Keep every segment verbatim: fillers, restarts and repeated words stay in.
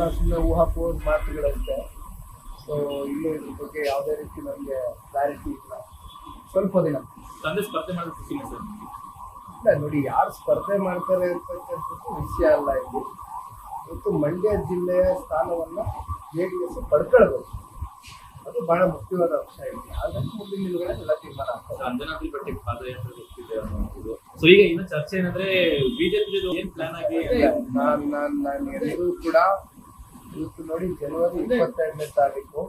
ಇದೆಲ್ಲ ಸುಮ್ಮನೆ ಊಹಾಪೋಹ ಮಾತುಗಳಂತೆ. ಸೊ ಇನ್ನೂ ಇದ್ರ ಬಗ್ಗೆ ಯಾವುದೇ ರೀತಿ ನಮಗೆ ಕ್ಲಾರಿಟಿ ಇಲ್ಲ. ಸ್ವಲ್ಪ ದಿನ ತಂದೆ ಸ್ಪರ್ಧೆ ಮಾಡೋದು ಖುಷಿನೇ ಸರ್? ಇಲ್ಲ ನೋಡಿ, ಯಾರು ಸ್ಪರ್ಧೆ ಮಾಡ್ತಾರೆ ಅಂತಕ್ಕಂಥದ್ದು ವಿಷಯ ಅಲ್ಲ. ಇಲ್ಲಿ ಇವತ್ತು ಮಂಡ್ಯ ಜಿಲ್ಲೆಯ ಸ್ಥಾನವನ್ನು ಜೆ ಡಿ ಎಸ್ ಪಡ್ಕೊಳ್ಬೇಕು, ಅದು ಬಹಳ ಮುಖ್ಯವಾದ ಅಂಶ ಇದೆ. ಹಾಗಾಗಿ ಮುಂದಿನ ದಿನಗಳಲ್ಲಿ ಎಲ್ಲ ತೀರ್ಮಾನ ಆಗ್ತದೆ. ಅಂಜನಾದ್ರಿ ಬೆಟ್ಟಕ್ಕೆ ಪಾದಯಾತ್ರೆ ಹೋಗ್ತಿದೆ ಅನ್ನೋದು. ಸೊ ಈಗ ಇನ್ನು ಚರ್ಚೆ ಏನಂದ್ರೆ ಬಿಜೆಪಿ ಏನ್ ಪ್ಲಾನ್ ಆಗಿ ನಾನು ನಾನು ನಾನು ಎಲ್ಲರೂ ಕೂಡ ಇವತ್ತು ನೋಡಿ ಜನವರಿ ಇಪ್ಪತ್ತೆರಡನೇ ತಾರೀಕು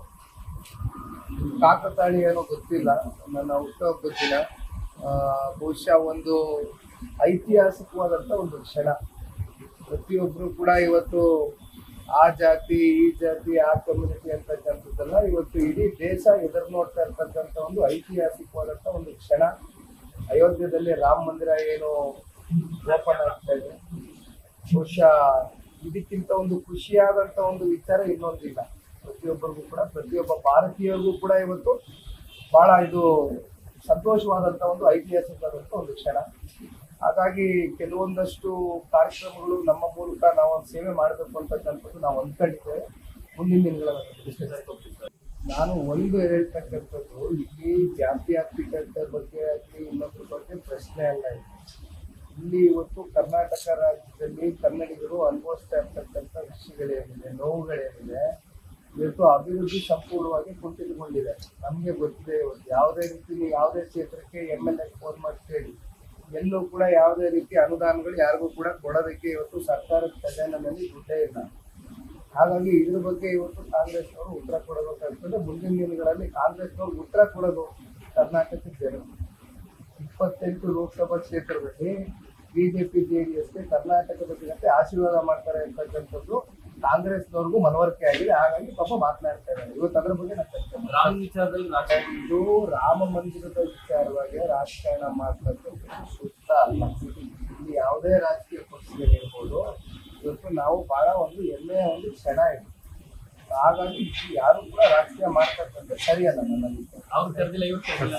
ಕಾಕತಾಳಿ ಏನೋ ಗೊತ್ತಿಲ್ಲ, ನನ್ನ ಹುಟ್ಟೋಕೆ ಗೊತ್ತಿಲ್ಲ. ಬಹುಶಃ ಒಂದು ಐತಿಹಾಸಿಕವಾದಂಥ ಒಂದು ಕ್ಷಣ. ಪ್ರತಿಯೊಬ್ಬರು ಕೂಡ ಇವತ್ತು ಆ ಜಾತಿ ಈ ಜಾತಿ ಆ ಕಮ್ಯುನಿಟಿ ಅಂತಕ್ಕಂಥದ್ದಲ್ಲ, ಇವತ್ತು ಇಡೀ ದೇಶ ಎದುರು ನೋಡ್ತಾ ಇರ್ತಕ್ಕಂಥ ಒಂದು ಐತಿಹಾಸಿಕವಾದಂಥ ಒಂದು ಕ್ಷಣ. ಅಯೋಧ್ಯೆಯಲ್ಲಿ ರಾಮ ಮಂದಿರ ಏನು ಓಪನ್ ಆಗ್ತಾ ಇದೆ, ಬಹುಶಃ ಇದಕ್ಕಿಂತ ಒಂದು ಖುಷಿಯಾದಂಥ ಒಂದು ವಿಚಾರ ಇನ್ನೊಂದಿಲ್ಲ. ಪ್ರತಿಯೊಬ್ಬರಿಗೂ ಕೂಡ, ಪ್ರತಿಯೊಬ್ಬ ಭಾರತೀಯರಿಗೂ ಕೂಡ ಇವತ್ತು ಬಹಳ ಇದು ಸಂತೋಷವಾದಂಥ ಒಂದು ಐತಿಹಾಸಿಕವಾದಂಥ ಒಂದು ಕ್ಷಣ. ಹಾಗಾಗಿ ಕೆಲವೊಂದಷ್ಟು ಕಾರ್ಯಕ್ರಮಗಳು ನಮ್ಮ ಮೂಲಕ ನಾವು ಒಂದು ಸೇವೆ ಮಾಡಬೇಕು ಅಂತಕ್ಕಂಥದ್ದು ನಾವು ಅಂದ್ಕೊಂಡಿದ್ದೇವೆ. ಮುಂದಿನ ದಿನಗಳಲ್ಲಿ ನಾನು ಒಂದು ಹೇಳ್ತಕ್ಕಂಥದ್ದು, ಇಲ್ಲಿ ಜಾತ್ಯಾತೀತತೆ ಬಗ್ಗೆ ಆಗಲಿ ಇನ್ನೊಂದ್ರ ಬಗ್ಗೆ ಪ್ರಶ್ನೆ ಅಲ್ಲ. ಇಲ್ಲಿ ಇವತ್ತು ಕರ್ನಾಟಕ ರಾಜ್ಯದಲ್ಲಿ ಕನ್ನಡಿಗರು ಅನುಭವಿಸ್ತಾ ಇರ್ತಕ್ಕಂಥ ವಿಷಯಗಳೇನಿದೆ, ನೋವುಗಳೇನಿದೆ, ಇವತ್ತು ಅಭಿವೃದ್ಧಿ ಸಂಪೂರ್ಣವಾಗಿ ಕುಂಠಿತಗೊಂಡಿದೆ. ನಮಗೆ ಗೊತ್ತಿದೆ. ಇವತ್ತು ಯಾವುದೇ ರೀತಿ ಯಾವುದೇ ಕ್ಷೇತ್ರಕ್ಕೆ ಎಮ್ ಎಲ್ ಎ ಫೋನ್ ಮಾಡಿ ಕೇಳಿ, ಎಲ್ಲೂ ಕೂಡ ಯಾವುದೇ ರೀತಿ ಅನುದಾನಗಳು ಯಾರಿಗೂ ಕೂಡ ಕೊಡೋದಕ್ಕೆ ಇವತ್ತು ಸರ್ಕಾರದ ಖಜಾನೆಯಲ್ಲಿ ದುಡ್ಡೇ ಇಲ್ಲ. ಹಾಗಾಗಿ ಇದ್ರ ಬಗ್ಗೆ ಇವತ್ತು ಕಾಂಗ್ರೆಸ್ನವರು ಉತ್ತರ ಕೊಡಬೇಕಾಗ್ತದೆ. ಮುಂದಿನ ದಿನಗಳಲ್ಲಿ ಕಾಂಗ್ರೆಸ್ನವ್ರು ಉತ್ತರ ಕೊಡೋದು ಕರ್ನಾಟಕದ ಜನ. ಇಪ್ಪತ್ತೆಂಟು ಲೋಕಸಭಾ ಕ್ಷೇತ್ರದಲ್ಲಿ ಬಿಜೆಪಿ ಜೆ ಡಿ ಎಸ್ಗೆ ಕರ್ನಾಟಕದ ಜನತೆ ಆಶೀರ್ವಾದ ಮಾಡ್ತಾರೆ ಅಂತಕ್ಕಂಥದ್ದು ಕಾಂಗ್ರೆಸ್ನವ್ರಿಗೂ ಮನವರಿಕೆ ಆಗಿದೆ. ಹಾಗಾಗಿ ಪಾಪ ಮಾತನಾಡ್ತಾ ಇದ್ದಾರೆ. ಇವತ್ತು ಅದ್ರ ಬಗ್ಗೆ ನಾನು ಚರ್ಚೆ ರಾಮ ವಿಚಾರದಲ್ಲಿ ಇದು ರಾಮ ಮಂದಿರದ ವಿಚಾರವಾಗಿ ರಾಜಕಾರಣ ಮಾಡ್ತಕ್ಕಂಥದ್ದು ಸೂಕ್ತ ಅಲ್ಲ. ಇಲ್ಲಿ ಯಾವುದೇ ರಾಜಕೀಯ ಪಕ್ಷಗಳಿರ್ಬೋದು, ಇವತ್ತು ನಾವು ಬಹಳ ಒಂದು ಹೆಮ್ಮೆಯ ಒಂದು ಕ್ಷಣ ಇದೆ. ಹಾಗಾಗಿ ಯಾರು ಕೂಡ ರಾಜಕೀಯ ಮಾಡ್ತಕ್ಕಂಥ ಸರಿಯಲ್ಲ. ನನ್ನಲ್ಲಿ ಅವ್ರು ಕರೆದಿಲ್ಲ, ಇವ್ರು ಕರೆದಿಲ್ಲ.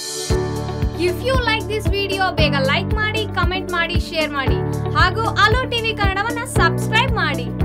If you like this video ಬೇಗ ಲೈಕ್ ಮಾಡಿ, ಕಮೆಂಟ್ ಮಾಡಿ, ಶೇರ್ ಮಾಡಿ ಹಾಗೂ ಅಲೋ ಟಿವಿ ಕನ್ನಡವನ್ನ ಸಬ್ಸ್ಕ್ರೈಬ್ ಮಾಡಿ.